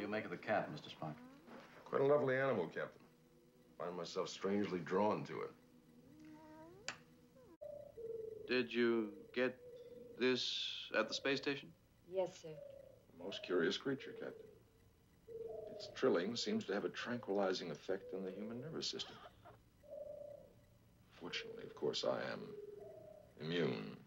you make of the cat, Mr. Spock? Quite a lovely animal, Captain. Find myself strangely drawn to it. Did you get this at the space station? Yes, sir. A most curious creature, Captain. Its trilling seems to have a tranquilizing effect on the human nervous system. Fortunately, of course, I am immune.